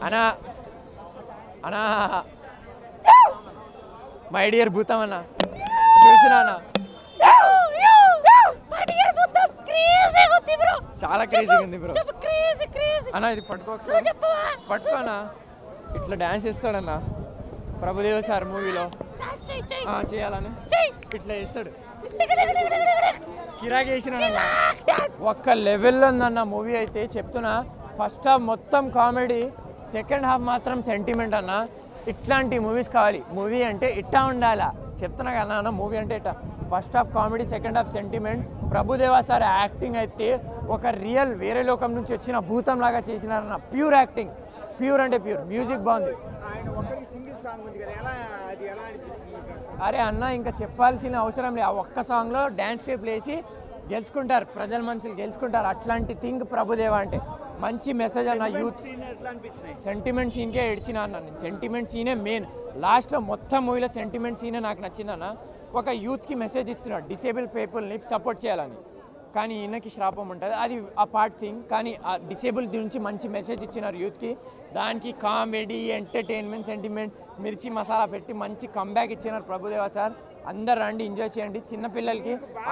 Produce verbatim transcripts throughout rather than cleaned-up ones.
అన్నా అన్నా my dear భూతం అన్న చూసినా చాలా క్రేజీగా ఉంది బ్రో అన్న ఇది పట్టుకో ఒకసారి పట్టుకో అన్న ఇట్లా డాన్స్ చేస్తాడన్న ప్రభుదేవ సార్ మూవీలో చేయాలని ఇట్లా చేస్తాడు కిరాక్ చేసిన ఒక్క లెవెల్లో ఉందన్న మూవీ అయితే చెప్తున్నా ఫస్ట్ హాఫ్ మొత్తం కామెడీ సెకండ్ హాఫ్ మాత్రం సెంటిమెంట్ అన్న ఇట్లాంటి మూవీస్ కావాలి మూవీ అంటే ఇట్టా ఉండాలా చెప్తున్నా కదా అన్న మూవీ అంటే ఇట్టా first half comedy second half sentiment Prabhudeva sir acting అయితే ఒక రియల్ వేరే లోకం నుంచి వచ్చిన భూతం లాగా చేసినారన్న ప్యూర్ యాక్టింగ్ ప్యూర్ అంటే ప్యూర్ మ్యూజిక్ బాగుంది అరే అన్న ఇంకా చెప్పాల్సిన అవసరం లేదు ఆ ఒక్క సాంగ్లో డ్యాన్స్ స్టెప్ వేసి గెలుచుకుంటారు ప్రజల మనుషులు గెలుచుకుంటారు అట్లాంటి థింగ్ ప్రభుదేవా అంటే మంచి మెసేజ్ అన్న యూత్ సెంటిమెంట్ సీన్కే ఏడ్చిన అన్న నేను సెంటిమెంట్ సీనే మెయిన్ లాస్ట్లో మొత్తం మూవీలో సెంటిమెంట్ సీనే నాకు నచ్చిందన్న ఒక యూత్కి మెసేజ్ ఇస్తున్నాడు డిసేబుల్ పీపుల్ని సపోర్ట్ చేయాలని కానీ ఈయనకి శ్రాపం ఉంటుంది అది ఆ పార్ట్ థింగ్ కానీ ఆ డిసేబుల్ నుంచి మంచి మెసేజ్ ఇచ్చినారు యూత్కి దానికి కామెడీ ఎంటర్టైన్మెంట్ సెంటిమెంట్ మిర్చి మసాలా పెట్టి మంచి కంబ్యాక్ ఇచ్చినారు ప్రభుదేవా సార్ అందరు రండి ఎంజాయ్ చేయండి చిన్నపిల్లలకి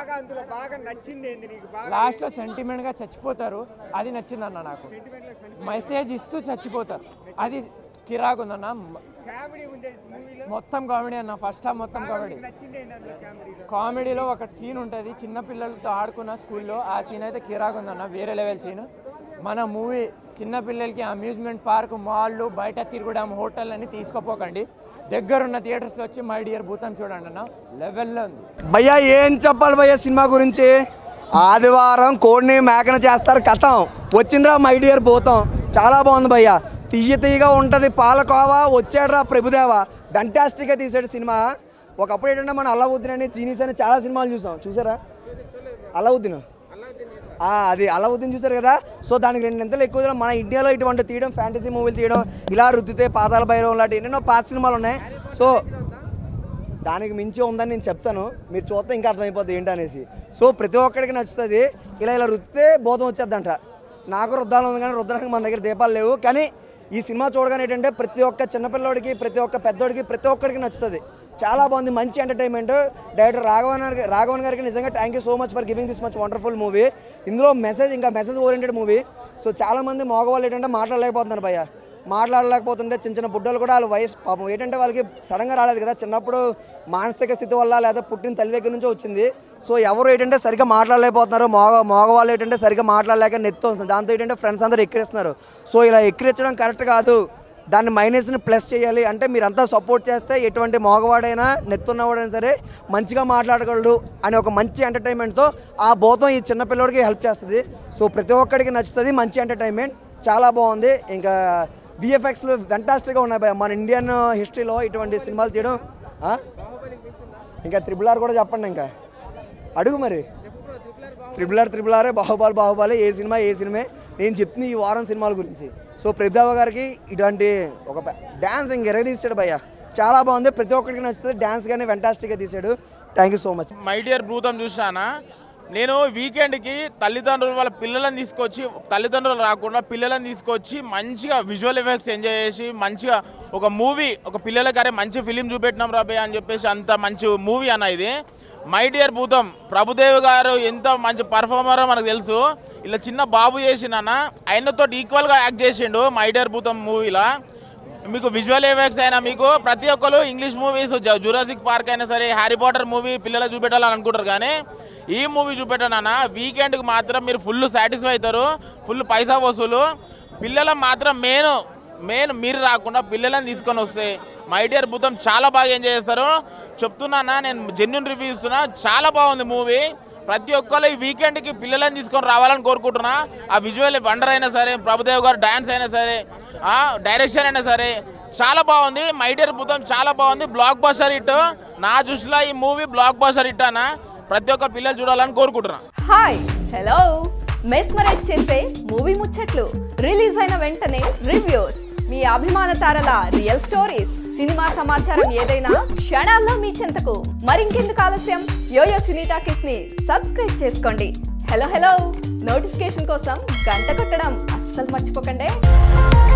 లాస్ట్లో సెంటిమెంట్గా చచ్చిపోతారు అది నచ్చిందన్న నాకు మెసేజ్ ఇస్తూ చచ్చిపోతారు అది కిరాక్ ఉందన్న మొత్తం కామెడీ అన్న ఫస్ట్ హాఫ్ మొత్తం కామెడీ కామెడీలో ఒక సీన్ ఉంటుంది చిన్నపిల్లలతో ఆడుకున్న స్కూల్లో ఆ సీన్ అయితే కిరాక్ ఉందన్న వేరే లెవెల్ సీన్ మన మూవీ చిన్నపిల్లలకి అమ్యూజ్మెంట్ పార్క్ మాల్లు బయట తిరగడం హోటల్ అని తీసుకోపోకండి దగ్గరున్న థియేటర్స్లో వచ్చి మై డియర్ భూతం చూడండి అన్న లెవెల్లో ఉంది భయ్యా ఏం చెప్పాలి భయ్యా సినిమా గురించి ఆదివారం కోడిని మేకన చేస్తారు కథం వచ్చిందిరా మై డియర్ భూతం చాలా బాగుంది భయ్యా తీయ తీయగా ఉంటుంది పాలకోవా వచ్చాడురా ప్రభుదేవా ఫెంటాస్టిక్గా తీసాడు సినిమా ఒకప్పుడు ఏంటంటే మనం అల్లావుద్దీన్ అని జీనీస్ అని చాలా సినిమాలు చూసాం చూసారా అల్లావుద్దీన్ అది అల్లావుద్దీన్ చూసారు కదా సో దానికి రెండు ఎంతలు ఎక్కువ మన ఇండియాలో ఇటువంటి తీయడం ఫ్యాంటసీ మూవీలు తీయడం ఇలా రుద్దితే పాతాల భైరవం లాంటి ఎన్నెన్నో పాత సినిమాలు ఉన్నాయి సో దానికి మించి ఉందని నేను చెప్తాను మీరు చూస్తే ఇంకా అర్థమైపోతుంది ఏంటనేసి సో ప్రతి ఒక్కడికి నచ్చుతుంది ఇలా ఇలా రుద్దితే బోధం వచ్చేద్దంట నాకు రుద్దాలు ఉంది కానీ రుద్దడానికి మన దగ్గర దీపాలు లేవు కానీ ఈ సినిమా చూడగానే ఏంటంటే ప్రతి ఒక్క చిన్నపిల్లోడికి ప్రతి ఒక్క పెద్దోడికి ప్రతి ఒక్కడికి నచ్చుతుంది చాలా బాగుంది మంచి ఎంటర్టైన్మెంట్ డైరెక్టర్ రాఘవన్ గారికి రాఘవన్ గారికి నిజంగా thank you so much for giving this much wonderful movie ఇందులో మెసేజ్ ఇంకా మెసేజ్ ఓరియంటెడ్ మూవీ సో చాలామంది మగవాళ్ళు ఏంటంటే మాట్లాడలేకపోతున్నారు భయ్య మాట్లాడలేకపోతుంటే చిన్న చిన్న బుడ్డలు కూడా వాళ్ళ వయసు పాపం ఏంటంటే వాళ్ళకి సడన్గా రాలేదు కదా చిన్నప్పుడు మానసిక స్థితి వల్ల లేదా పుట్టిన తల్లి దగ్గర నుంచో వచ్చింది సో ఎవరు ఏంటంటే సరిగ్గా మాట్లాడలేకపోతున్నారు మగ మగవాళ్ళు ఏంటంటే సరిగ్గా మాట్లాడలేక నెత్తి వస్తుంది దాంతో ఏంటంటే ఫ్రెండ్స్ అందరూ ఎక్కిరిస్తున్నారు సో ఇలా ఎక్కిరించడం కరెక్ట్ కాదు దాన్ని మైనస్ని ప్లస్ చేయాలి అంటే మీరంతా సపోర్ట్ చేస్తే ఎటువంటి మగవాడైనా నెత్తున్నవాడైనా సరే మంచిగా మాట్లాడగలడు అనే ఒక మంచి ఎంటర్టైన్మెంట్తో ఆ భూతం ఈ చిన్నపిల్లడికి హెల్ప్ చేస్తుంది సో ప్రతి ఒక్కడికి నచ్చుతుంది మంచి ఎంటర్టైన్మెంట్ చాలా బాగుంది ఇంకా విఎఫ్ఎక్స్లు ఫెంటాస్టిక్గా ఉన్నాయి మన ఇండియన్ హిస్టరీలో ఇటువంటి సినిమాలు తీయడం ఇంకా త్రిబుల్ ఆర్ కూడా చెప్పండి ఇంకా అడుగు మరి త్రిబుల్ ఆర్ త్రిబుల్ ఆరే బాహుబలి బాహుబలి ఏ సినిమా ఏ సినిమా నేను చెప్తుంది ఈ వారం సినిమాల గురించి సో ప్రభుదేవా గారికి ఇటువంటి ఒక డ్యాన్స్ ఇంక ఎరగదీసాడు భయ్య చాలా బాగుంది ప్రతి ఒక్కరికి నచ్చుతుంది డ్యాన్స్ కానీ ఫెంటాస్టిక్గా తీసాడు thank you so much my dear భూతం చూసానా నేను వీకెండ్కి తల్లిదండ్రులు వాళ్ళ పిల్లలను తీసుకొచ్చి తల్లిదండ్రులు రాకుండా పిల్లలను తీసుకొచ్చి మంచిగా విజువల్ ఎఫెక్ట్స్ ఎంజాయ్ చేసి మంచిగా ఒక మూవీ ఒక పిల్లలకి అరే మంచి ఫిలిం చూపెట్టినాం రాబోయే అని చెప్పేసి అంత మంచి మూవీ అన్న ఇది మై డియర్ భూతం ప్రభుదేవ్ గారు ఎంత మంచి పర్ఫార్మరో మనకు తెలుసు ఇలా చిన్న బాబు చేసిన ఆయనతో ఈక్వల్గా యాక్ట్ చేసిండు మై డియర్ భూతం మూవీలో మీకు విజువల్ ఎఫెక్ట్స్ అయినా మీకు ప్రతి ఒక్కరు ఇంగ్లీష్ మూవీస్ జురాసిక్ పార్క్ అయినా సరే హ్యారీ పాటర్ మూవీ పిల్లలకు చూపెట్టాలని అనుకుంటారు కానీ ఈ మూవీ చూపెట్టానన్నా వీకెండ్కి మాత్రం మీరు ఫుల్ సాటిస్ఫై అవుతారు ఫుల్ పైసా వసూలు పిల్లల మాత్రం మెయిన్ మెయిన్ మీరు రాకుండా పిల్లలను తీసుకొని వస్తే మై డియర్ భూతం చాలా బాగా ఎంజాయ్ చేస్తారు చెప్తున్నానా నేను జెన్యూన్ రివ్యూ ఇస్తున్నా చాలా బాగుంది మూవీ ప్రతి ఒక్కరు ఈ వీకెండ్కి పిల్లలను తీసుకొని రావాలని కోరుకుంటున్నా ఆ విజువల్ వండర్ అయినా సరే ప్రభుదేవ్ గారు డ్యాన్స్ అయినా సరే డైరెక్షన్ అయినా సరే చాలా బాగుంది మై డియర్ భూతం చాలా బాగుంది బ్లాక్ బస్టర్ హిట్ నా దృష్టిలో ఈ మూవీ బ్లాక్ బస్టర్ హిట్ అన్న ప్రతి ఒక్క పిల్లలు చూడాలని కోరుకుంటున్నా హాయ్ హలో మెస్మరైజ్ చేసే మూవీ ముచ్చట్లు రిలీజ్ అయిన వెంటనే రివ్యూస్ మీ అభిమాన తారల రియల్ స్టోరీస్ సినిమా సమాచారం ఏదైనా క్షణాల్లో మీ చెంతకు మరింకెందుకు ఆలస్యం యోయో సినీ టాకీస్ ని సబ్స్క్రైబ్ చేసుకోండి హలో హలో నోటిఫికేషన్ కోసం గంట కొట్టడం అస్సలు మర్చిపోకండి.